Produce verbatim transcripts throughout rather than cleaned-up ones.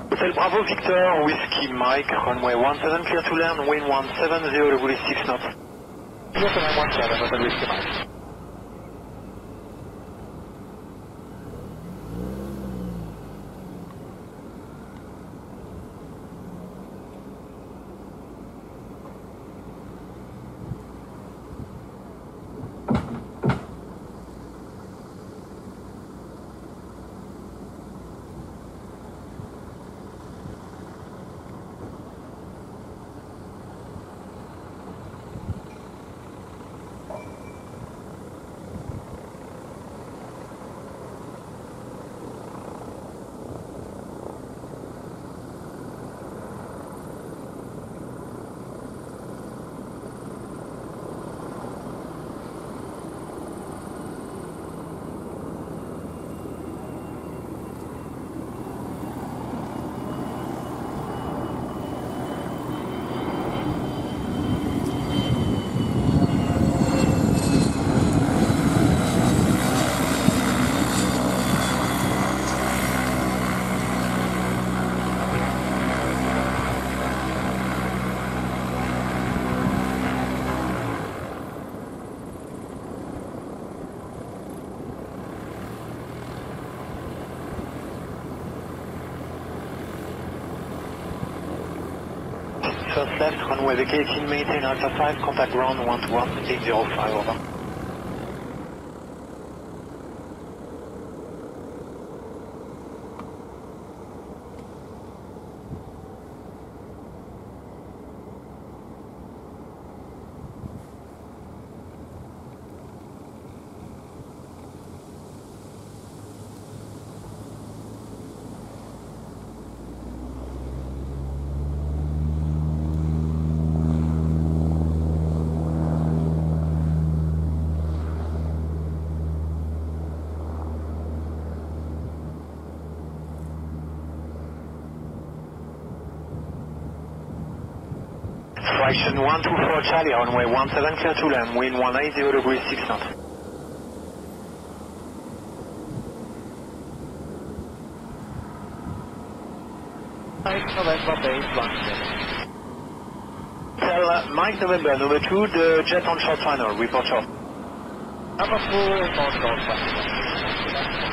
Hotel Bravo Victor, Whiskey Mike, runway one seven clear to land, wind one seven zero degree six knots. Clear to land one seven, Hotel Whiskey Mike. First left, runway V K eighteen, maintain Alpha five, contact ground one two one eight zero five, over. Fraction one two four Charlie, runway one seven clear to land, wind one eight zero degree six knots. Mike November base one seven. Tell uh, Mike November, number two, the jet on short final, report short. Number two, report short final.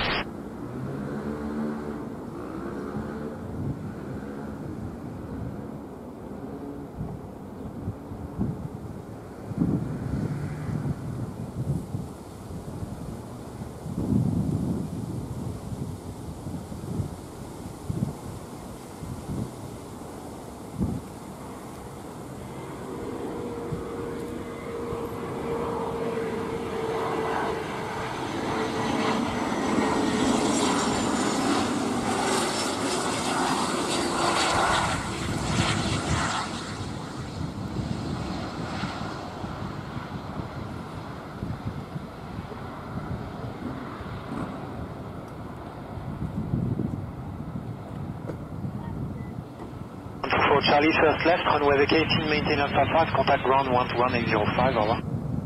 For Charlie, first left, runway V K eighteen, maintain Alpha five, contact ground one two one eight zero five, over.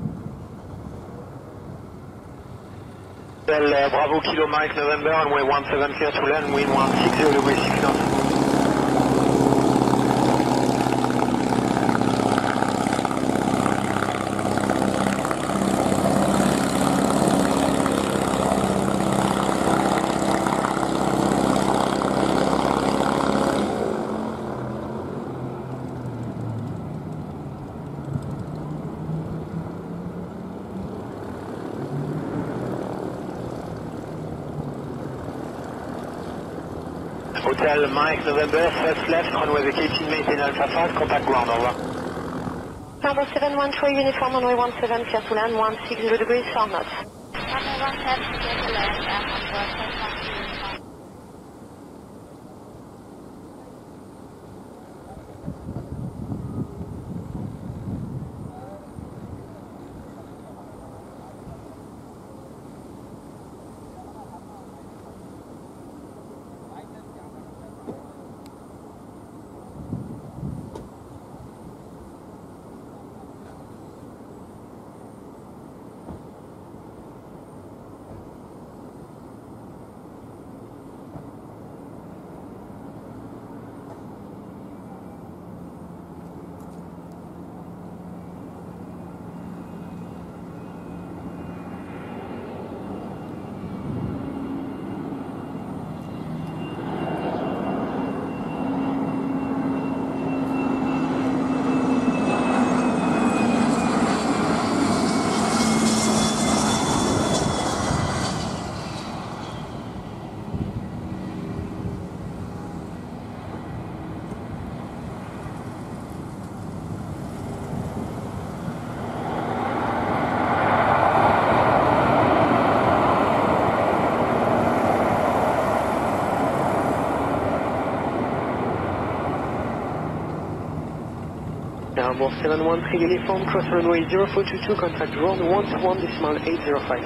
Hotel uh, Bravo Kilo Mike November, runway one seven clear to land, wind one six zero degree six knots. Hotel Mike November, first left, runway V K eighteen, maintain Alpha five, contact ground, over. Number seven one three, uniform runway one seven, clear to land, one six zero degrees, four knots. Runway one seven, clear to land, Air Hamburg, Hamburg seven one three uniform, cross runway zero four two two, contact ground one two one decimal eight zero five.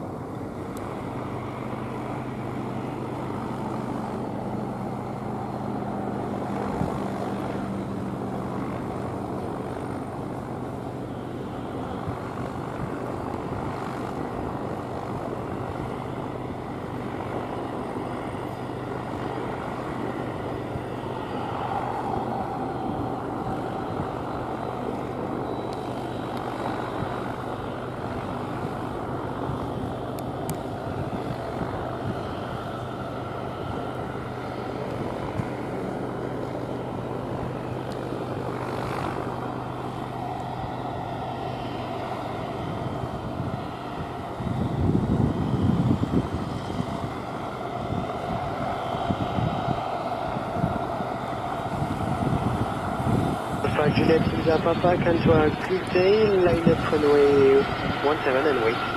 Juliet India Papa, cancel our good day, line up runway one seven and wait.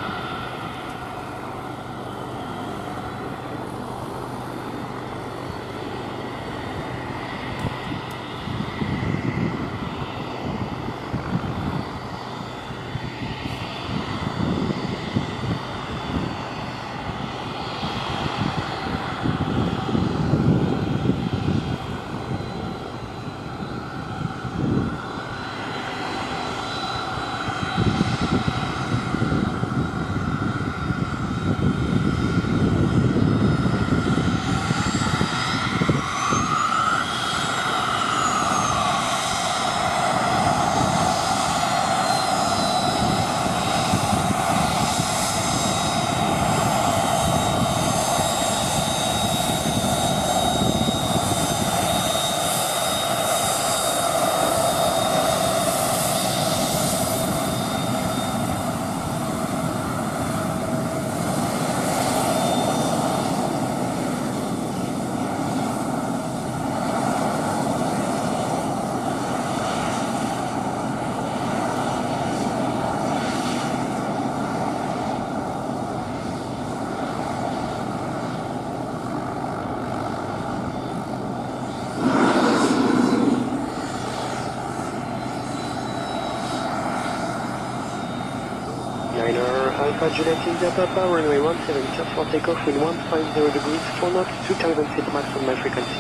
Alpha Juliet India Papa, runway one seven, clear for takeoff with one five zero degrees, four knots, two thousand feet max on my frequency.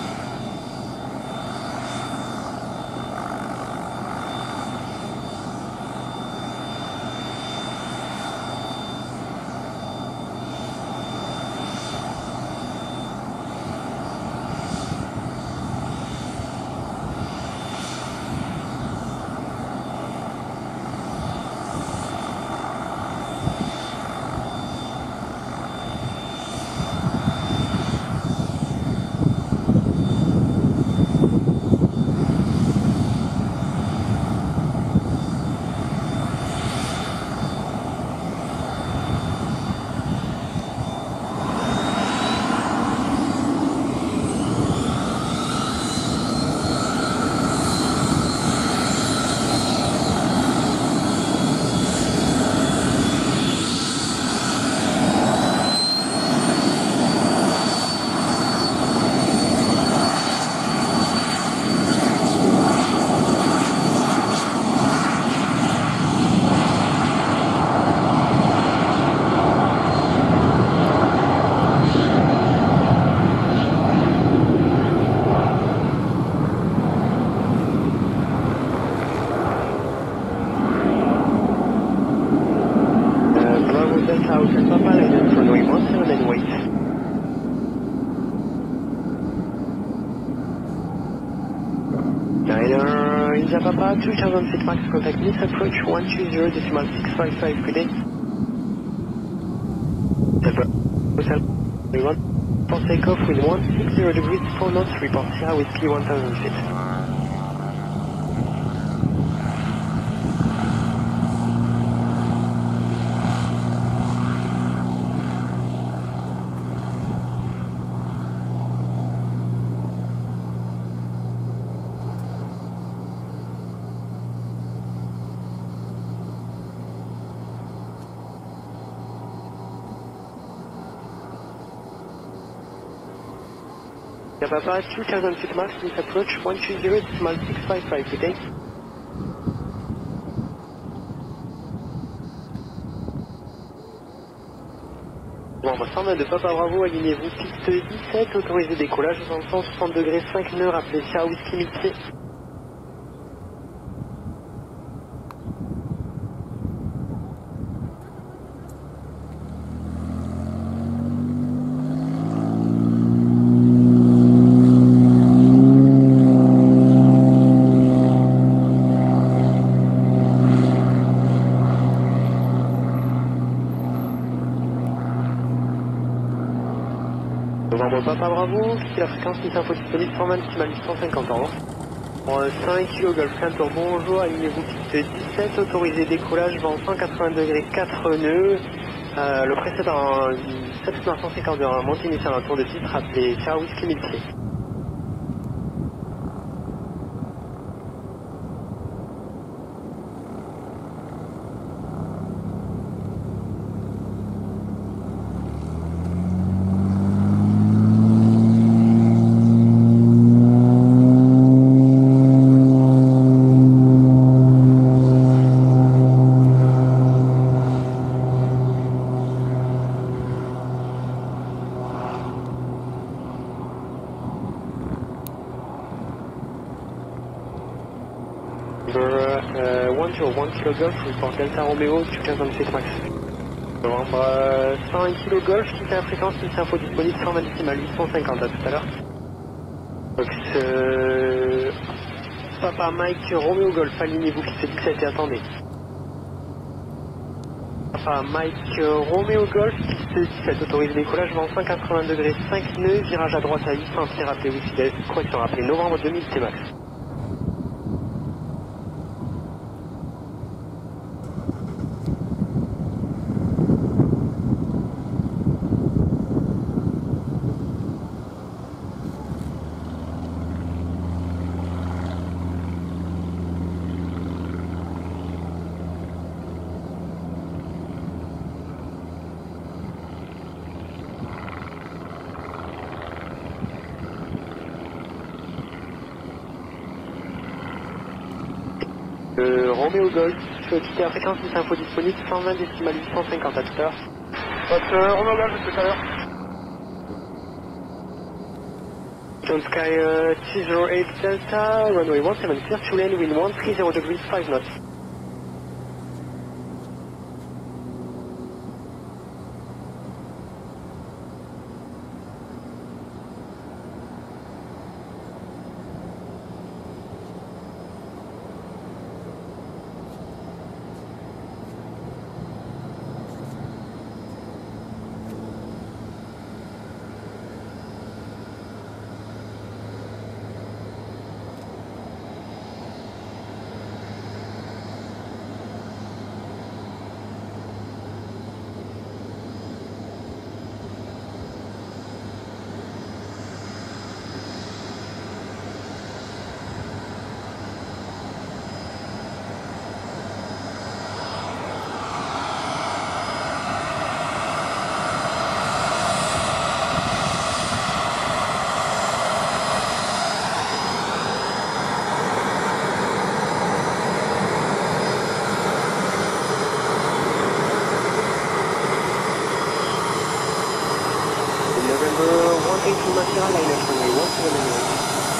India Papa, two thousand feet max, contact Nice approach one two zero decimal six five five, good day. For takeoff with one six zero degrees, four knots, report Sierra with P one thousand feet. Papa, two thousand feet max, Nice approach one two zero decimal six five five, good day. Novembre cent vingt-deux, Papa Bravo, alignez-vous, piste dix-sept, autorisé décollage, vent cent soixante degrés, cinq nœuds, rappelez Sierra Whiskey Midi. Novembre Papa Bravo, quittez la fréquence Miss Info disponible cent vingt décimal huit cent cinquante ans. cinq kilo Golf Cantor, bonjour, alignez-vous piste dix-sept, autorisé décollage, vent cent quatre-vingts degrés, quatre nœuds. Euh, le précédent sept neuf cent cinquante heures, montée initiale en tour de piste, rappelez Sierra Whiskey Midi. Uh, one zero one kilo Golf, report Delta Romeo, two thousand six max. Novembre euh, cent un kilo Golf, quittez la fréquence, Miss Info disponible cent vingt décimal huit cent cinquante, à tout à l'heure. Donc euh, Papa Mike Romeo Golf, alignez-vous, piste dix-sept et attendez. Papa Mike Romeo Golf, piste dix-sept, autorisé décollage, vent cent quatre-vingts degrés, cinq nœuds, virage à droite à huit cents pieds, rappelez Whiskey Delta, correction rappelée, novembre deux mille T max. Euh, Romeo Golf, quitter la fréquence Miss Info disponible cent vingt décimal huit cent cinquante, à tout à l'heure. Votre euh, Romeo Golf, tout à l'heure. John Sky uh, two zero eight Delta, runway one seven clear to lane, wind one three zero degrees, five knots. eighteen Masera, line up runway one seven nine.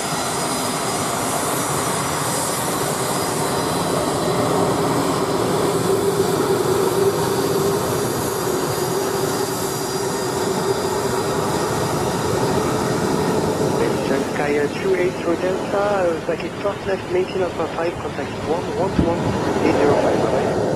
Sky uh, two eight zero Delta, uh, packet first left, maintain Alpha five, contact one one one eight zero five, bye-bye.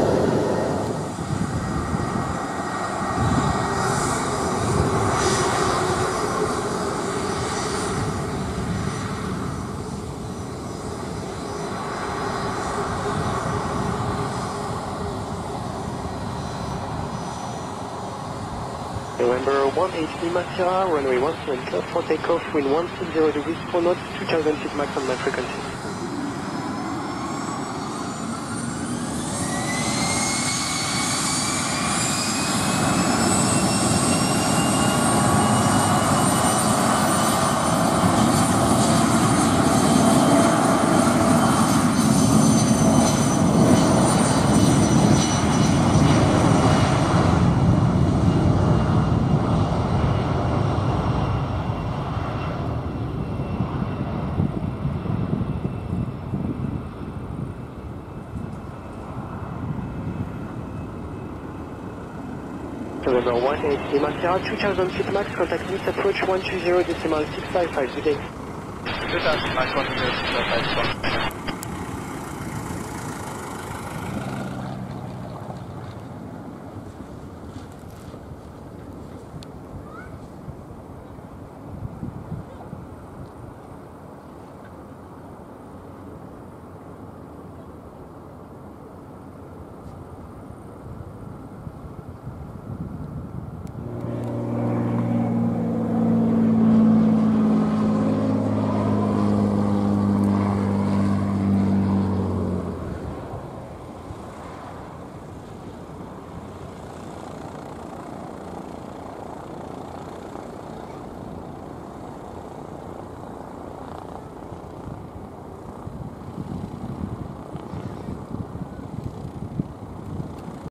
November one H D Masera, runway one seven clear for takeoff, wind one six zero degrees, four knots, two thousand feet max on my frequency. November one eight, Lima Sierra two thousand feet max, contact Nice approach one two zero decimal six five five, good day. two thousand max, one two zero six five five.